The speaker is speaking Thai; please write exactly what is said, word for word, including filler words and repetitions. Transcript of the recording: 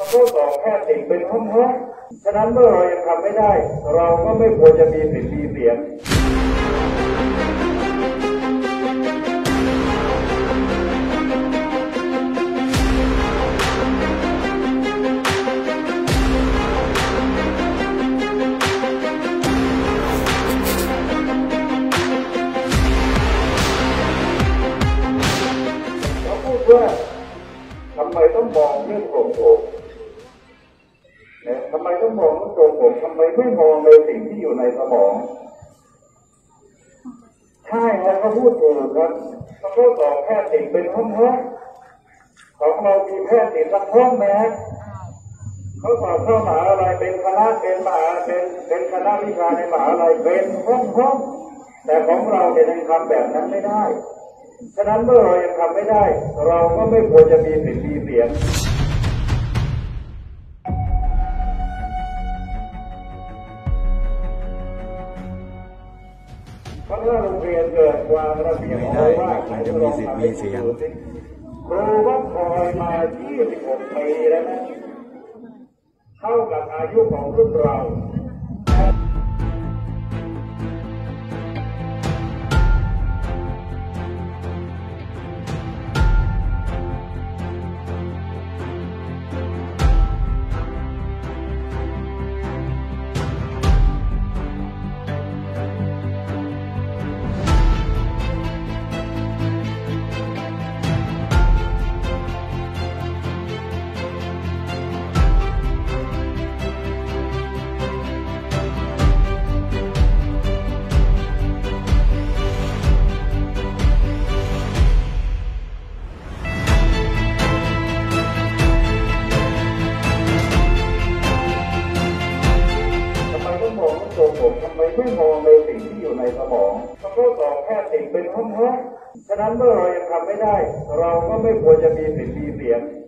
ข้อสองแค่ติดเป็นห้องห้องฉะนั้นเมื่อเรายังทำไม่ได้เราก็ไม่ควรจะมีสิทธิ์มีเสียงเขาพูดว่าทำไมต้องมองเรื่องโกงอกเนี่ยทำไมต้องมองเรื่องโกงอกทำไมไม่มองในสิ่งที่อยู่ในสมองใช่แล้วเขาพูดถูกครับเขาก็สอนแพทย์ติดเป็นห้องห้องของเรามีแพทย์ติดทั้งห้องแม้เขาสอบเข้ามหาอะไรเป็นคณะเป็นมหาเป็นเป็นคณะวิชาในมหาอะไรเป็นห้องห้องแต่ของเราเนี่ยยังทำแบบนั้นไม่ได้ฉะนั้นเมื่อเรายังทำไม่ได้เราก็ไม่ควรจะมีสิทธิ์มีเสียงเพราะถ้าโรงเรียนเกิดความระเบียบเอาว่าใครจะมีสิทธิ์มีเสียงครูวัดคอยมายี่สิบหกปีแล้วนะเท่ากับอายุของรุ่นเราผมทำไมไม่มองในสิ่งที่อยู่ในสมองเขาก็สอนแค่ติดเป็นห้องห้องฉะนั้นเมื่อเรายังทำไม่ได้เราก็ไม่ควรจะมีสิทธิ์มีเสียง